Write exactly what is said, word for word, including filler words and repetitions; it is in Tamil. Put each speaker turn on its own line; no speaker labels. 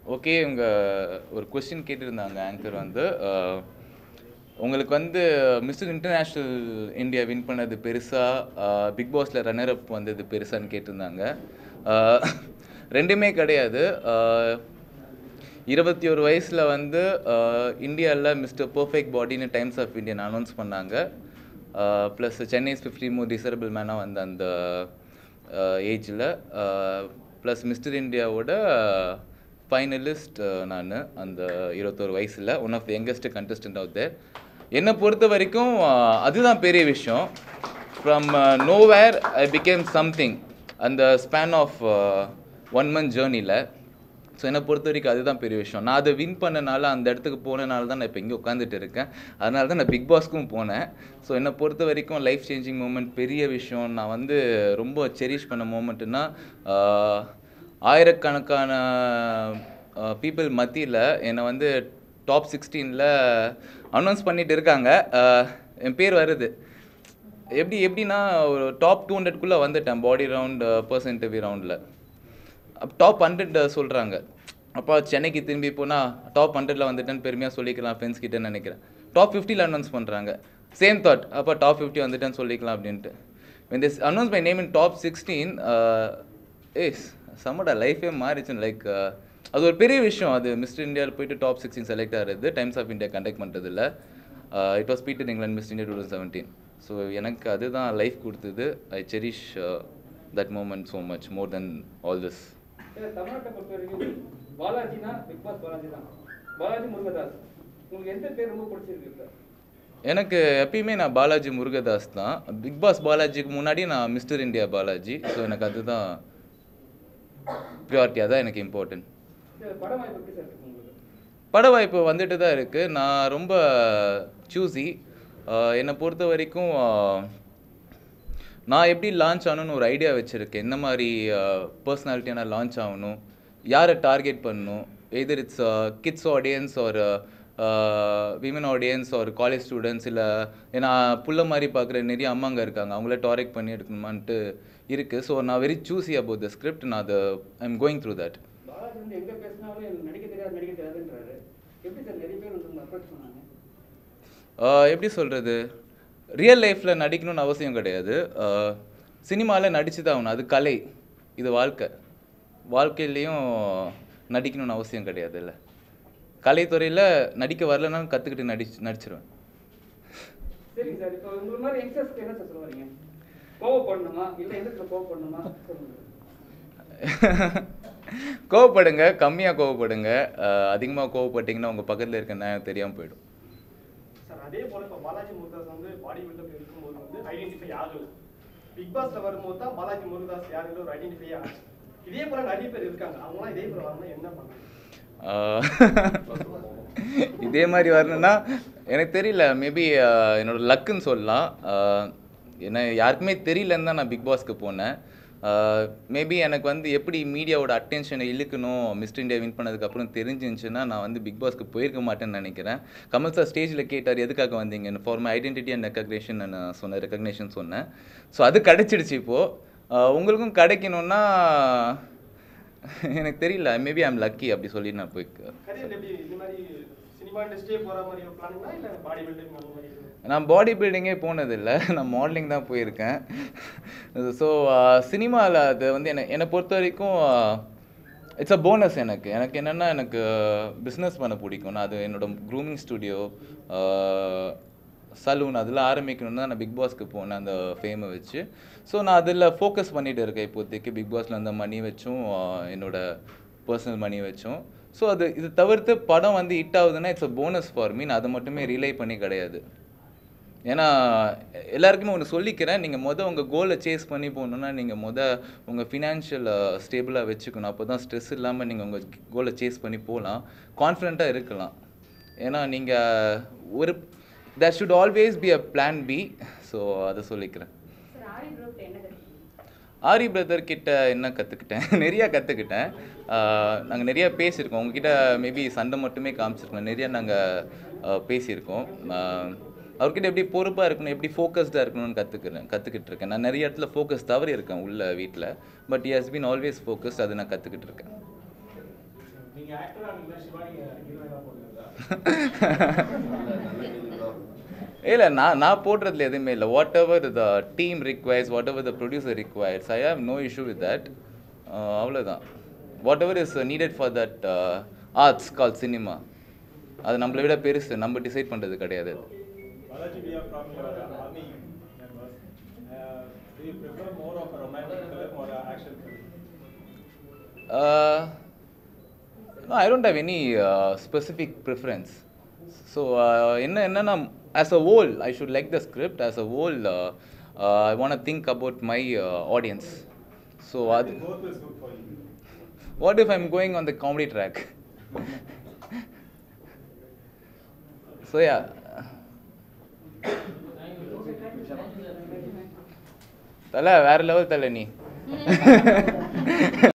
ஓகே, உங்க ஒரு கொஸ்டின் கேட்டிருந்தாங்க ஆங்கர் வந்து உங்களுக்கு வந்து மிஸ்டர் இன்டர்நேஷ்னல் இந்தியா வின் பண்ணது பெருசா, பிக் பாஸில் ரன்னர் அப் வந்தது பெருசான்னு கேட்டிருந்தாங்க. ரெண்டுமே கிடையாது. இருபத்தி ஒரு வயசில் வந்து இந்தியாவில் மிஸ்டர் பர்ஃபெக்ட் பாடின்னு டைம்ஸ் ஆஃப் இந்தியன் அனௌன்ஸ் பண்ணாங்க. ப்ளஸ் சென்னைஸ் ஃபிஃப்டி மூ டிசரபிள் மேனாக வந்த அந்த ஏஜில், ப்ளஸ் மிஸ்டர் இந்தியாவோட ஃபைனலிஸ்ட் நான் அந்த இருபத்தொரு வயசில் one of the youngest contestant of there. என்னை பொறுத்த வரைக்கும் அதுதான் பெரிய விஷயம். From nowhere I became something அந்த ஸ்பேன் ஆஃப் ஒன் மந்த் ஜேர்னியில். ஸோ என்னை பொறுத்த வரைக்கும் அதுதான் பெரிய விஷயம். நான் அதை வின் பண்ணனால, அந்த இடத்துக்கு போனனால தான் நான் இப்போ இங்கே உட்காந்துட்டு இருக்கேன். அதனால தான் நான் பிக் பாஸ்க்கும் போனேன். ஸோ என்னை பொறுத்த வரைக்கும் லைஃப் சேஞ்சிங் மூமெண்ட், பெரிய விஷயம். நான் வந்து ரொம்ப செரிஷ் பண்ண மூமெண்ட்டுன்னா, ஆயிரக்கணக்கான பீப்புள் மத்தியில் என்னை வந்து டாப் சிக்ஸ்டீனில் அனௌன்ஸ் பண்ணிட்டு இருக்காங்க. என் பேர் வருது. எப்படி எப்படின்னா ஒரு டாப் டூ ஹண்ட்ரட்குள்ளே வந்துட்டேன் பாடி ரவுண்ட் பர்சன் இன்டர்வியூ ரவுண்டில். டாப் ஹண்ட்ரட் சொல்கிறாங்க. அப்போ சென்னைக்கு திரும்பி போனால் டாப் ஹண்ட்ரடில் வந்துட்டேன்னு பெருமையாக சொல்லிக்கலாம் ஃப்ரெண்ட்ஸ் கிட்டேன்னு நினைக்கிறேன். டாப் ஃபிஃப்டியில் அனௌன்ஸ் பண்ணுறாங்க. சேம் தாட், அப்போ டாப் ஃபிஃப்டி வந்துட்டேன்னு சொல்லிக்கலாம் அப்படின்ட்டு. when this announced my name in top sixteen, as சம்மடா லைஃபே மாறிச்சுன்னு. லைக் அது ஒரு பெரிய விஷயம். அது மிஸ்டர் இந்தியாவில் போய்ட்டு டாப் சிக்ஸ்டீன் செலக்ட் ஆகிறது டைம்ஸ் ஆஃப் இந்தியா கண்டக்ட் பண்ணுறதில்ல. It was Peter England mister India two thousand seventeen. So எனக்கு அதுதான் லைஃப் கொடுத்தது. I cherish that moment so much more then all this.
தமிழ்நாட்டை பொறுத்த வரைக்கும் பாலாஜினா பிக் பாஸ் பாலாஜி தான். பாலாஜி முருகதாஸ், உங்களுக்கு எந்த பேர் ரொம்ப பிடிச்சிருக்கு?
எனக்கு எப்பயுமே நான் பாலாஜி முருகதாஸ் தான். பிக் பாஸ் பாலாஜிக்கு முன்னாடி நான் மிஸ்டர் இந்தியா பாலாஜி. ஸோ எனக்கு அதுதான் ப்ரியாரிட்டி, அதான் எனக்கு இம்பார்ட்டன்ட். பட வாய்ப்பு வந்துட்டு தான் இருக்குது. நான் ரொம்ப சூஸி. என்னை பொறுத்த வரைக்கும் நான் எப்படி லான்ச் ஆகணும்னு ஒரு ஐடியா வச்சுருக்கேன். என்ன மாதிரி பர்சனாலிட்டியாக நான் லான்ச் ஆகணும், யாரை டார்கெட் பண்ணணும், எதர் இட்ஸ் கிட்ஸ் ஆடியன்ஸ் ஒரு விமன் ஆடியன்ஸ் ஒரு காலேஜ் ஸ்டூடெண்ட்ஸ், இல்லை ஏன்னா புள்ள மாதிரி பார்க்குற நிறைய அம்மாங்க இருக்காங்க, அவங்கள டார்கெட் பண்ணி எடுக்கணுமான்ட்டு இருக்குது. ஸோ நான் very choosy about the script. நான் அதை I am going through that. எப்படி சொல்கிறது, ரியல் லைஃப்பில் நடிக்கணும்னு அவசியம் கிடையாது. சினிமாவில் நடிச்சு தான் ஆகணும், அது கலை. இது வாழ்க்கை. வாழ்க்கையிலையும் நடிக்கணும்னு அவசியம் கிடையாது. இல்லை, கலைத்துறையில் நடிக்க வரலனாலும் கற்றுக்கிட்டு நடிச்சு நடிச்சிருவேன்.
சரி சார், இப்போ உங்களை மாதிரி யங்ஸ்டர்ஸ்க்கு என்ன சார் சொல்லுவாங்க? கோவப்படணுமா இல்லை எந்த கோவப்படணுமா?
கோவப்படுங்க, கம்மியாக கோவப்படுங்க. அதிகமாக கோவப்பட்டீங்கன்னா உங்கள் பக்கத்தில் இருக்க நியாயம் தெரியாமல் போயிடும்.
சார் அதே போல் இப்போ பாலாஜி முருகதாஸ் வந்து பாடி பில்டப் இருக்கும்போது வந்து ஐடென்டிஃபை ஆகல. பிக் பாஸ்ல வரும்போது தான் பாலாஜி முருகதாஸ் யாருன்னு ஒரு ஐடென்டிஃபை ஆகும். இதே போல நிறைய பேர் இருக்காங்க. அவங்களாம் இதே போல வரணும் என்ன பண்ணாங்க?
இதே மாதிரி வரணும்னா எனக்கு தெரியல. மேபி என்னோட லக்குன்னு சொல்லலாம். ஏன்னா யாருக்குமே தெரியலன்னு தான் நான் பிக் பாஸ்க்கு போனேன். மேபி எனக்கு வந்து எப்படி மீடியாவோட அட்டென்ஷனை இழுக்கணும் மிஸ்டர் இந்தியா வின் பண்ணதுக்கப்புறம் தெரிஞ்சிருந்துச்சுன்னா நான் வந்து பிக் பாஸ்க்கு போயிருக்க மாட்டேன்னு நினைக்கிறேன். கமல் சார் ஸ்டேஜில் கேட்டார் எதுக்காக வந்தீங்கன்னு. For my identity and recognition நான் சொன்னேன், ரெக்கக்னேஷன் சொன்னேன். ஸோ அது கிடைச்சிடுச்சு. இப்போது உங்களுக்கும் கிடைக்கணும்னா எனக்கு தெரியல, மேபி ஐ எம் லக்கி அப்படி சொல்லி நான் போய்க்கு. நான் பாடி பில்டிங்கே போனதில்லை, நான் மாடலிங் தான் போயிருக்கேன். ஸோ சினிமாவில் அது வந்து என்னை என்னை பொறுத்த வரைக்கும் இட்ஸ் அ போனஸ். எனக்கு எனக்கு என்னென்னா எனக்கு பிஸ்னஸ் பண்ண பிடிக்கும். நான் அது என்னோட க்ரூமிங் ஸ்டுடியோ, சலூன் அதெல்லாம் ஆரம்பிக்கணும்னு தான் நான் பிக் பாஸ்க்கு போனேன் அந்த ஃபேமை வச்சு. ஸோ நான் அதில் ஃபோக்கஸ் பண்ணிகிட்டு இருக்கேன் இப்போதைக்கு. பிக் பாஸில் அந்த மணி வச்சும் என்னோடய பர்சனல் மணி வச்சும். ஸோ அது இது தவிர்த்து படம் வந்து ஹிட் ஆகுதுன்னா it's a bonus for me. நான் அதை மட்டுமே ரிலை பண்ணி கிடையாது. ஏன்னா எல்லாருக்குமே ஒன்று சொல்லிக்கிறேன், நீங்கள் மொதல் உங்கள் கோலை சேஸ் பண்ணி போகணுன்னா நீங்கள் மொதல் உங்கள் ஃபினான்ஷியல் ஸ்டேபிளாக வச்சுக்கணும். அப்போ தான் ஸ்ட்ரெஸ் இல்லாமல் நீங்கள் உங்கள் கோலை சேஸ் பண்ணி போகலாம், கான்ஃபிடெண்ட்டாக இருக்கலாம். ஏன்னா நீங்கள் ஒரு there should always be a plan B. So அதை சொல்லிக்கிறேன். ஆரி பிரதர் கிட்ட என்ன கற்றுக்கிட்டேன், நிறையா கற்றுக்கிட்டேன். நாங்கள் நிறையா பேசியிருக்கோம். உங்ககிட்ட மேபி சண்டை மட்டுமே காமிச்சிருக்கோம், நிறையா நாங்கள் பேசியிருக்கோம். அவர்கிட்ட எப்படி பொறுப்பாக இருக்கணும், எப்படி ஃபோக்கஸ்டாக இருக்கணும்னு கற்றுக்கிறேன் கற்றுக்கிட்டு இருக்கேன். நான் நிறைய இடத்துல ஃபோக்கஸ் தவறி இருக்கேன் உள்ள வீட்டில். But he has been always focused. அதை நான் கற்றுக்கிட்டு இருக்கேன்.
நீங்க ஆக்டரா நீங்க சிவானி ஹீரோயினா போடுறீங்களா?
இல்லை நான் நான் போடுறதுல எதுவுமே இல்லை. Whatever the team requires, whatever the producer requires, I have no issue with that. அவ்வளோதான். Whatever is needed for that arts call cinema, அது நம்மளை விட பெருசு, நம்ம டிசைட் பண்ணுறது கிடையாது.
Balaji, we are from your army members. Uh, do you prefer more of a romantic film or an action film?
Uh, no, I don't have any uh, specific preference. So, என்ன என்னன்னா as a whole, I should like the script. As a whole, uh, uh, I want to think about my uh, audience. So,
I
ad-
think both is good for you.
what if I'm going on the comedy track? So, yeah. தலை வேற லெவல் தலை நீ.